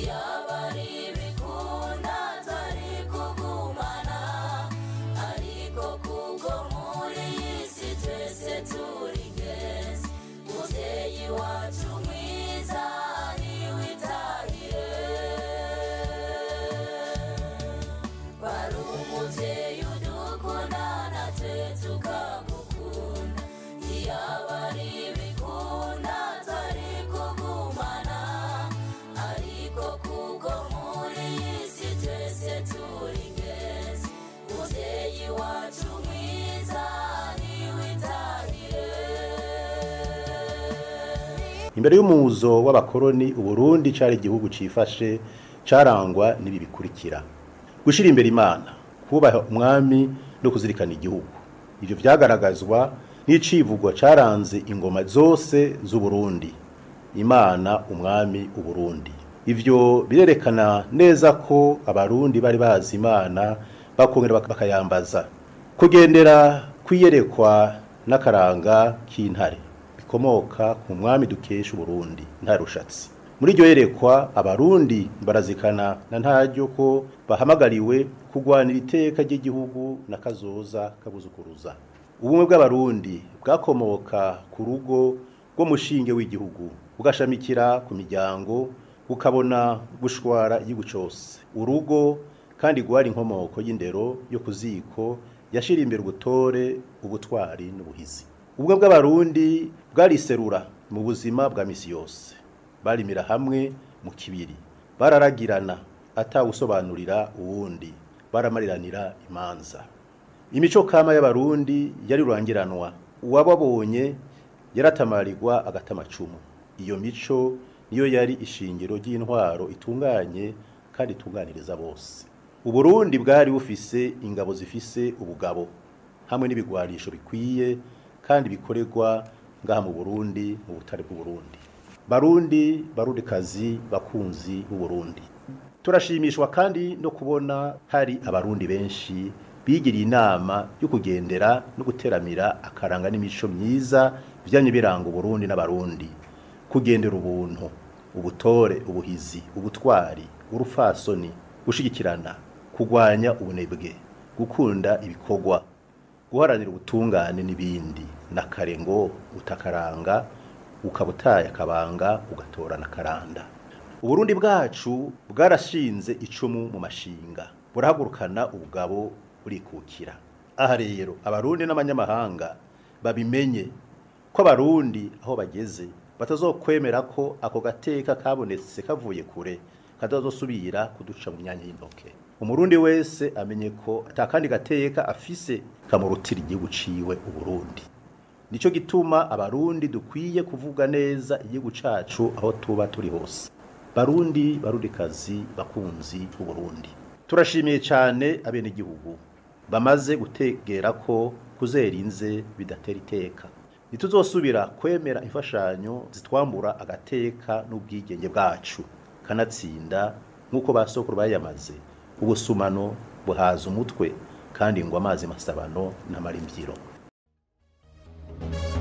Imbere y'umuzo w'abakoroni Uburundi cari igihugu cifashe carangwa n'ibi bikurikira: gushira imbere Imana, kubaha umwami no kuzirikana igihugu. Ivyo vyagaragazwa n'icivugwa caranze ingoma zose z'u Burundi: Imana, umwami, Uburundi. Ivyo birerekana neza ko abarundi bari bazi Imana bakongera bakayambaza. Kugendera kwiyerekwa n'akaranga k'intare bikomoka ku mwami dukesha Uburundi, Ntare Rushatsi. Muri iryo yerekwa abarundi barazikana na ntaryo ko bahamagariwe kugwanira iteka ry'igihugu na kazoza kabuzukuruza. Ubumwe bw'abarundi bwakomoka ku rugo rw'umushinge w'igihugu, bugashamikira ku miryango, bukabona gushwara igihugu cose. Urugo kandi gwari inkomoko y'indero yo kuziko yashira imbere ubutore, ubutwari n'ubuhizi. Ubumwe bw'abarundi bwariserura mu buzima bwa misi yose. Barimira hamwe mu kibiri, bararagirana atawusobanurira uwundi, baramariranira imanza. Imico kama y'abarundi yari rurangiranwa, uwababonye yaratamarirwa agatamacumu. Iyo mico niyo yari ishingiro ry'intwaro itunganye kandi itunganiriza bose. Uburundi bwari bufise ingabo zifise ubugabo hamwe n'ibigwarisho bikwiye kandi bikorerwa ngaha mu Burundi, mu butare bw'u Burundi. Barundi, barundikazi, bakunzi b'u Burundi, turashimishwa kandi no kubona hari abarundi benshi bigiriye inama yo kugendera no guteramira akaranga n'imico myiza vyanye biranga Burundi n'abarundi: kugendera ubuntu, ubutore, ubuhizi, ubutwari, urufasoni, gushigikirana, kugwanya ubunebwe, gukunda ibikorwa, guharanira ubutungane n'ibindi. Nakare ngo utakaranga ukabutaya akabanga ugatorana karanda. Uburundi bwacu bwarashinze icumu mu mashinga, burahagurukana ubugabo burikukira. Aha rero abarundi n'abanyamahanga babimenye ko abarundi aho bageze batazokwemera ko ako gateka kabonetse kavuye kure katazosubira kuduca mu myanya y'intoke. Umurundi wese amenye ko atakandi gateka afise kamurutira igihugu ciwe Uburundi. Nico gituma abarundi dukwiye kuvuga neza igihugu cacu aho tuba turi hose. Barundi, barundikazi, bakunzi b'Uburundi, turashimiye cyane abene igihugu bamaze gutegera ko kuzerinze bidatera iteka. Nituzosubira kwemera imfashanyo zitwambura agateka n'ubwigenge bwacu, kanatsinda nk'uko basokuru bayamaze. Ubusumano buhaza umutwe kandi ngo amazi masabano n'amarimbyiro.